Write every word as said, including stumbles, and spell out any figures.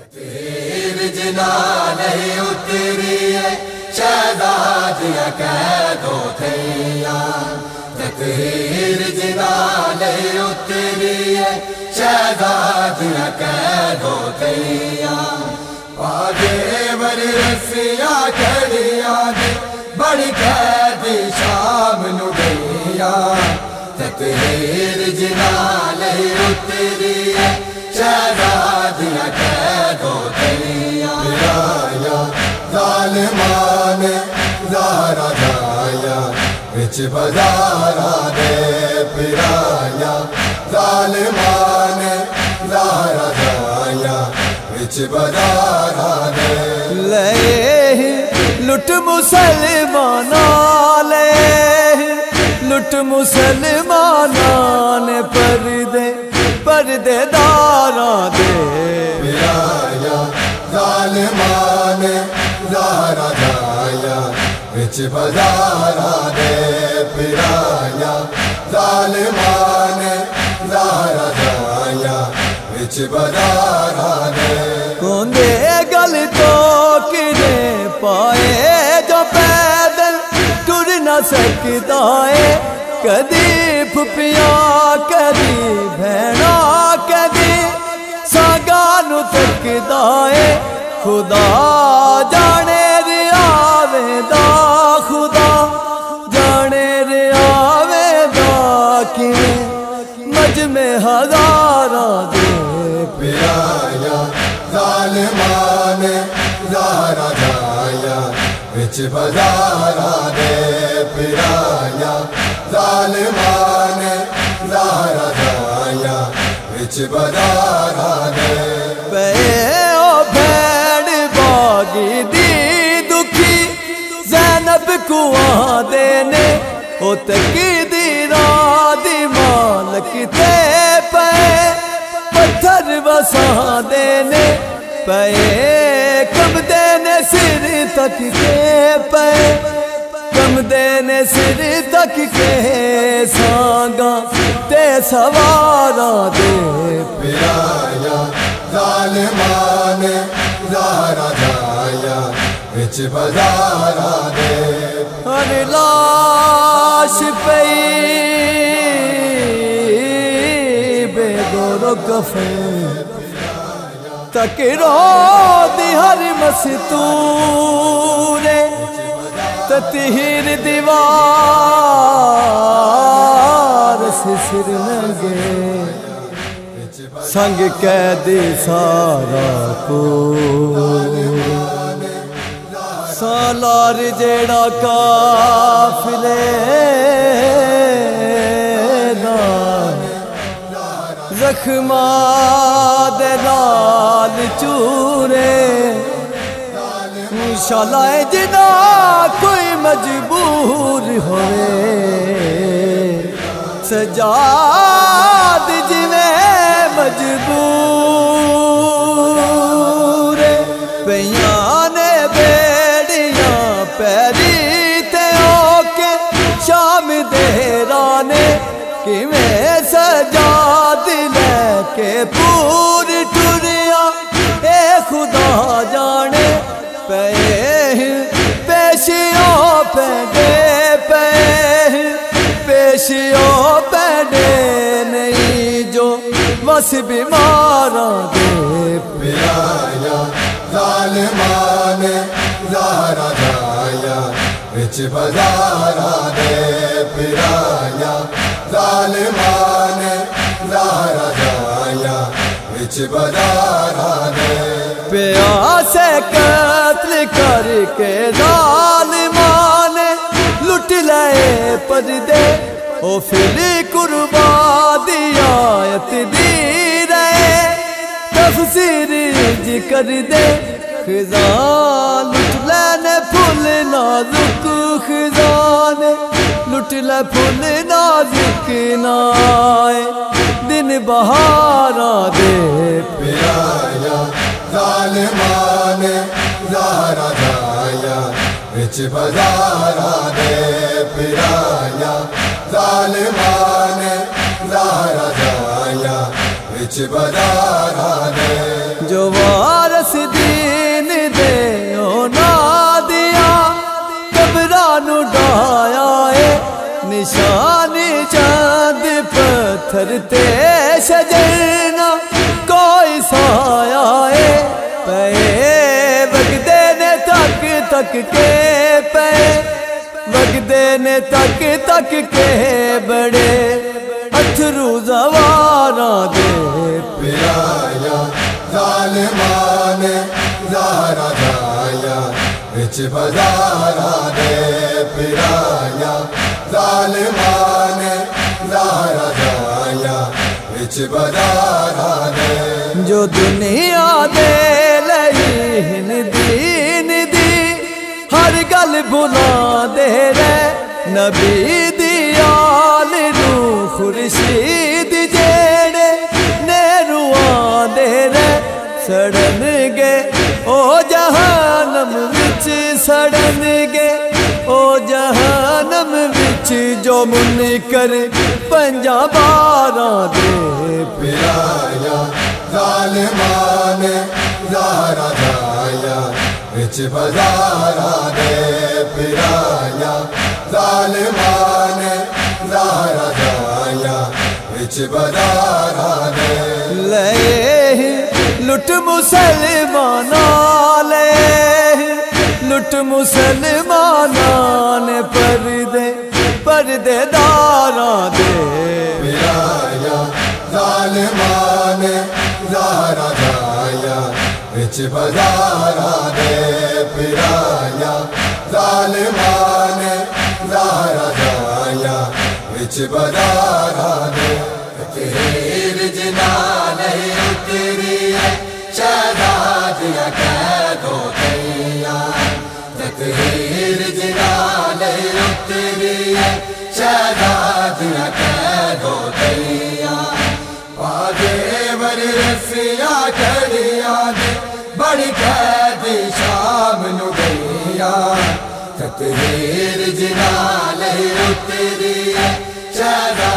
تیر جنا نہیں اتری ہے شہزادیاں قیدوں تھیاں، تیر جنا نہیں اتری ہے شہزادیاں قیدوں تھیاں، آگے بڑی رسیاں کھڑیاں دی بڑی قیدی شام نو گئیاں، تیر جنا نہیں اتری ہے شہزادیاں قیدوں تھیاں، پرایا ظالمان زہرا جایا وچ بازارا دے، پرایا ظالمان زہرا جایا وچ بازارا دے، لے لٹ مسلماناں لے لٹ مسلماناں نے پردے پردے داراں دے، پرایا ظالمان زہرا جایا وچ بازارا دے، پرایا ظالمان زہرا جایا وچ بازارا دے، کوندے گل تو کنے پائے جو پیدل ٹر نہ سکتا ہے، کدی پھپیاں کدی بھیڑا کدی ساگانو تکدا ہے، خدا جانے ریا ویدا، خدا جانے ریا ویدا کیویں مجمع ہزاراں دے، پرایا ظالمان زہرا جایا وچ بازارا دے، پرایا ظالمان زہرا جایا وچ بازارا دے، پے او بھیڑ باغی دی دکھی زینب کو آندے نے، او تقدیر دی مالک تے پے پتھر وساندے نے، پے کم دینے سر تک کے پے کم دینے سر تک کے سانگاں تے سواراں دے، پرایا ظالمان زہرا جایا وچ بازارا دے، ہر لاش پئی بے گورو کفن تک رو دی ہر مستور تطہیر دیوار سے سر لگے، سنگ قیدی سارا کو سالار جیڑا قافلے دا زخماں دے نال چورے، شالائے جنا کوئی مجبور ہوئے، سجاد جویں مجبور، پیاں نے بیڑیاں پیری تے اوکے شام دیرانے، کیویں سجاد لے کے پور ٹریا اے خدا جانے، پے پیشیوں پیڈے پے پیشیوں پیڈے نہیں جو بس بیماراں دے، پرایا ظالمان زہرا جایا وچ بازارا دے، پرایا ظالمان زہرا جایا وچ بازارا دے، پیاسے قتل کر کے ظالمان لٹ لائے پردے، او پھر قربان دی آیت دی رہے تفسیر جی کر دے، خزان لٹ لینے پھول نازک، خزان لٹ لے پھول نازک نائے دن بہاراں دے، پرایا ظالمان زہرا جایا وچ بازارا دے، پرایا ظالمان زہرا جایا وچ بازارا دے، جو وارث دین دے اونا دیا قبرانو ڈایا اے نشانی چاند پتھر تے شجرنا کوئی سایا اے پے وگدے نے تک تک کے پے وگدے نے تک تک کے بڑے اتھرو زواراں دے پرایا ظالمان زہرا جایا وچ بازاراں دے پرایا ظالمان زہرا جایا وچ بازاراں دے جو دنیا دے لئی دین دی ہر گل بھلا دے رہے نبی دی آل نو خورشید جیڑے نیروان دے رہے سڑن گے او جہانم وچ سڑن گے او جہانم وچ جو منکر پنجا باراں دے پرایا ظالمان زہرا جایا وچ بازاراں دے پرایا ظالمان زہرا جایا وچ بازاراں دے لے لٹ مسلماناں لے لٹ مسلماناں نے پردے پردے داراں دے پرایا ظالمان زہرا جایا وچ بازاراں دے پرایا ظالمان زہرا جایا وچ بازاراں دے تیر جنان اتری ہے شہزادیاں قید ہو گئیاں تیر جنان اتری ہے شہزادیاں قید ہو گئیاں پاگے ور رسیاں کھڑیاں دے بڑی قید شام نو گئیاں تیر جنان اتری ہے شہزادیاں